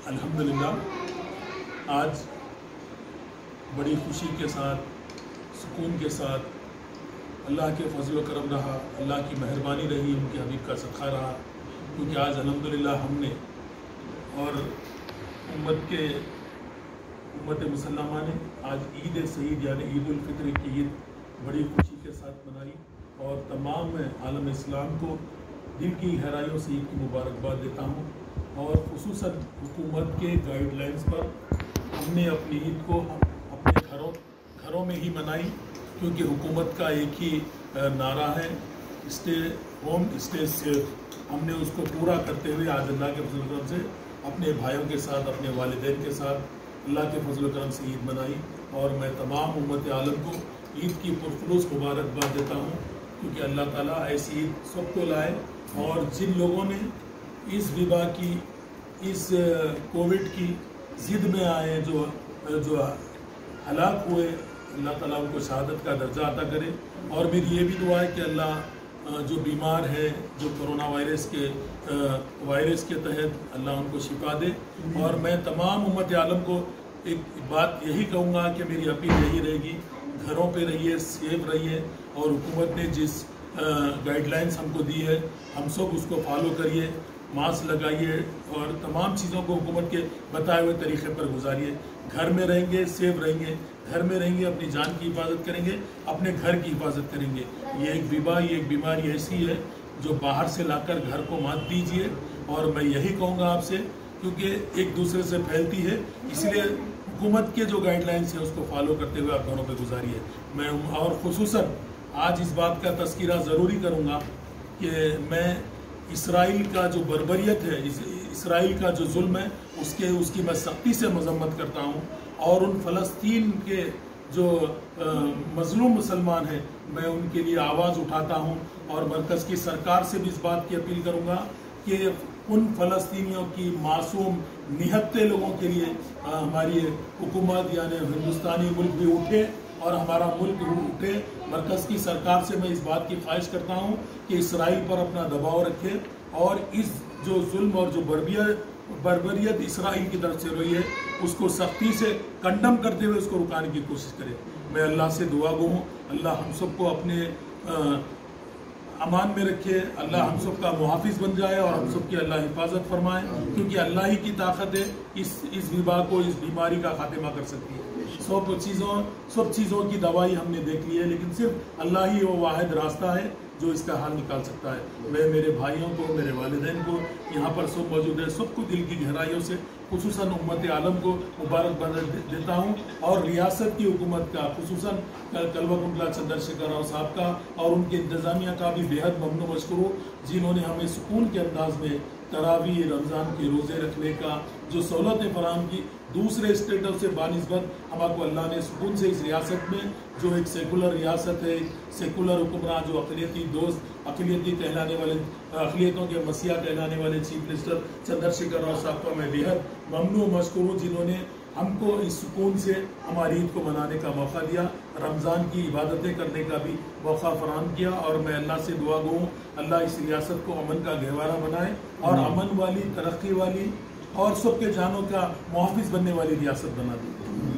अल्हम्दुलिल्लाह आज बड़ी खुशी के साथ, सुकून के साथ अल्लाह के फजल व करम रहा, अल्लाह की मेहरबानी रही, उनके हबीब का सदका रहा, क्योंकि आज अल्हम्दुलिल्लाह हमने और उम्मत मुसल्लमा ने आज ईद सईद यानी ईद उल फित्र की ईद बड़ी खुशी के साथ मनाई और तमाम आलम इस्लाम को दिल की गहराइयों से ईद की मुबारकबाद देता हूँ। और खुसूसन हुकूमत के गाइडलाइंस पर हमने अपनी ईद को अपने घरों में ही मनाई, क्योंकि हुकूमत का एक ही नारा है, स्टे होम स्टे सेफ। हमने उसको पूरा करते हुए आज अल्लाह के फजल करम से अपने भाइयों के साथ, अपने वालिदैन के साथ अल्लाह के फजल करम से ईद मनाई। और मैं तमाम उम्मत आलम को ईद की पुरखुलूस मुबारकबाद देता हूँ, क्योंकि अल्लाह ताला ऐसी ईद सबको लाए। और जिन लोगों ने इस विबा की, इस कोविड की ज़िद में आए, जो हलाक हुए, अल्लाह ताला उनको शहादत का दर्जा अता करे। और मेरी ये भी दुआ है कि अल्लाह जो बीमार है, जो कोरोना वायरस के तहत अल्लाह उनको शिफा दे। और मैं तमाम उम्मत आलम को एक बात यही कहूँगा कि मेरी अपील यही रहेगी, घरों पे रहिए, सेफ रहिए, और हुकूमत ने जिस गाइडलाइंस हमको दी है हम सब उसको फॉलो करिए, मास्क लगाइए और तमाम चीज़ों को हुकूमत के बताए हुए तरीके पर गुजारिए। घर में रहेंगे, सेफ रहेंगे, घर में रहेंगे, अपनी जान की हिफाजत करेंगे, अपने घर की हिफाजत करेंगे। ये एक विबा, ये एक बीमारी ऐसी है जो बाहर से लाकर घर को मत दीजिए। और मैं यही कहूँगा आपसे, क्योंकि एक दूसरे से फैलती है, इसलिए हुकूमत के जो गाइडलाइंस है उसको फॉलो करते हुए आप घरों पे गुजारिए। मैं और खुसूसन आज इस बात का तस्कीरा ज़रूरी करूँगा कि मैं इसराइल का जो बर्बरियत है, इसराइल का जो जुल्म है, उसकी मैं सख्ती से मजम्मत करता हूँ। और उन फ़लस्तीन के जो मजलूम मुसलमान हैं, मैं उनके लिए आवाज़ उठाता हूँ। और मरकज़ की सरकार से भी इस बात की अपील करूँगा कि उन फ़लस्तीनियों की मासूम निहत्ते लोगों के लिए हमारी हुकूमत यानी हिंदुस्तानी मुल्क भी उठे और हमारा मुल्क उठे। मरकज़ की सरकार से मैं इस बात की ख्वाहिश करता हूँ कि इसराइल पर अपना दबाव रखे और इस जो जुल्म और जो बर्बरियत इसराइल की तरफ से रही है उसको सख्ती से कंडम करते हुए उसको रुकाने की कोशिश करे। मैं अल्लाह से दुआ गो हूँ, अल्लाह हम सबको अपने अमान में रखे, अल्लाह हम सब का मुहाफिज बन जाए और हम सब की अल्लाह हिफाजत फरमाए, क्योंकि अल्लाह ही की ताकत है इस विबा को, इस बीमारी का खात्मा कर सकती है। सब चीज़ों की दवाई हमने देख ली है, लेकिन सिर्फ अल्लाह ही वो वाहिद रास्ता है जो इसका हाल निकाल सकता है। मैं मेरे भाइयों को, मेरे वालिदैन को, यहाँ पर सब मौजूद है, सबको दिल की गहराइयों से खुसूसन उम्मत आलम को मुबारकबाद देता हूँ। और रियासत की हुकूमत का, खुसूसन कल्बकुंतला चंद्रशेखर राव साहब का और उनके इंतज़ामिया का भी बेहद ममनू मशकूर हूँ, जिन्होंने हमें सुकून के अंदाज में तरावी रमज़ान के रोज़े रखने का जो सहूलतें फराहम की, दूसरे स्टेटों से बानिस्बत हमको अल्लाह ने सुकून से इस रियासत में, जो एक सेकुलर रियासत है, सेकुलर हुक्मरान, जो अक़लियती दोस्त, अक़लियती कहलाने वाले, अक़लियतों के मसीहा कहलाने वाले चीफ मिनिस्टर चंद्रशेखर राव साहब का मैं बेहद ममनू मशकूर हूँ, जिन्होंने हमको इस सुकून से हमारी ईद को मनाने का मौका दिया, रमज़ान की इबादतें करने का भी मौका फराहम किया। और मैं अल्लाह से दुआ गो हूँ, अल्लाह इस रियासत को अमन का गहवारा बनाए और अमन वाली, तरक्की वाली और सबके जानों का मुहाफिज बनने वाली रियासत बना दी।